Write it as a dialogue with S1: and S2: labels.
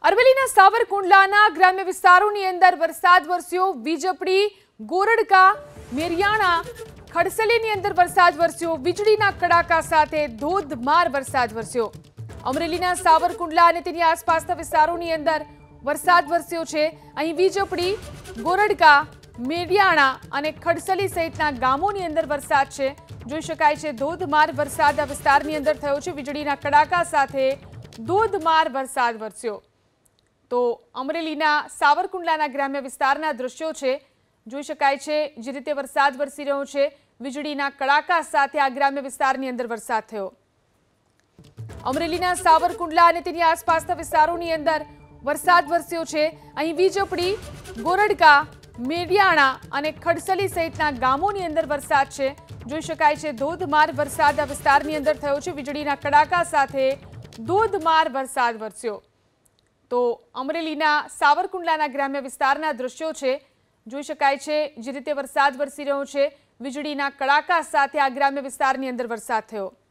S1: અરવલ્લીના સાવરકુંડલાના ગ્રામ્ય વિસ્તારોની અંદર વરસાદ વરસ્યો। વીજપડી, ગોરડકા, મેરિયાણા, ખડસલીની અંદર વરસાદ વરસ્યો। વીજળીના કડાકા સાથે ધોધમાર વરસાદ વરસ્યો। અમરેલીના સાવરકુંડલા અને તેની આસપાસના વિસ્તારોની અંદર વરસાદ વરસ્યો છે। અહીં વીજપડી, ગોરડકા, મેરિયાણા અને ખડસલી સહિતના ગામોની અંદર વરસાદ છે। જોઈ શકાય છે ધોધમાર વરસાદ આ વિસ્તારની અંદર થયો છે। વીજળીના કડાકા સાથે ધોધમાર વરસાદ વરસ્યો। તો અમરેલીના સાવરકુંડલાના ગ્રામ્ય વિસ્તારના દ્રશ્યો છે। જોઈ શકાય છે જે રીતે વરસાદ વરસી રહ્યો છે। વીજળીના કડાકા સાથે આ ગ્રામ્ય વિસ્તારની અંદર વરસાદ થયો। અમરેલીના સાવરકુંડલા અને તેની આસપાસના વિસ્તારોની અંદર વરસાદ વરસ્યો છે। અહીં વીજપડી, ગોરડકા, મેરિયાણા અને ખડસલી સહિતના ગામોની અંદર વરસાદ છે। જોઈ શકાય છે ધોધમાર વરસાદ આ વિસ્તારની અંદર થયો છે। વીજળીના કડાકા સાથે ધોધમાર વરસાદ વરસ્યો। તો અમરેલીના સાવરકુંડલાના ગ્રામ્ય વિસ્તારના દ્રશ્યો છે। જોઈ શકાય છે જે રીતે વરસાદ વરસી રહ્યો છે। વીજળીના કડાકા સાથે આ ગ્રામ્ય વિસ્તારની અંદર વરસાદ થયો।